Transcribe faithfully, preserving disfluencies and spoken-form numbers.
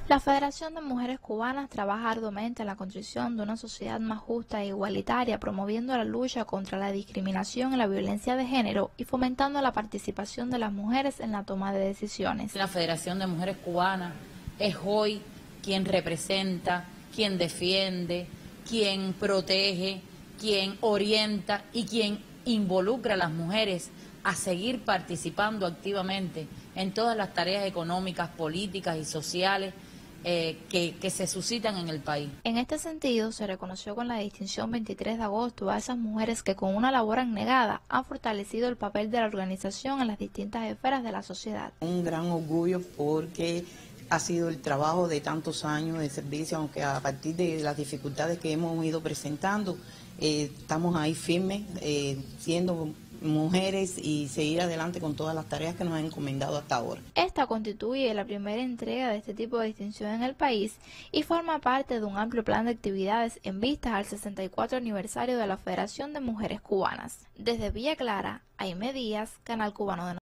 La Federación de Mujeres Cubanas trabaja arduamente en la construcción de una sociedad más justa e igualitaria, promoviendo la lucha contra la discriminación y la violencia de género y fomentando la participación de las mujeres en la toma de decisiones. La Federación de Mujeres Cubanas es hoy quien representa, quien defiende, quien protege, quien orienta y quien involucra a las mujeres a seguir participando activamente en todas las tareas económicas, políticas y sociales Eh, que, que se suscitan en el país. En este sentido, se reconoció con la distinción veintitrés de agosto a esas mujeres que con una labor abnegada han fortalecido el papel de la organización en las distintas esferas de la sociedad. Un gran orgullo porque ha sido el trabajo de tantos años de servicio, aunque a partir de las dificultades que hemos ido presentando, eh, estamos ahí firmes, eh, siendo mujeres y seguir adelante con todas las tareas que nos han encomendado hasta ahora. Esta constituye la primera entrega de este tipo de distinción en el país y forma parte de un amplio plan de actividades en vistas al sesenta y cuatro aniversario de la Federación de Mujeres Cubanas. Desde Villa Clara, Aime Díaz, Canal Cubano de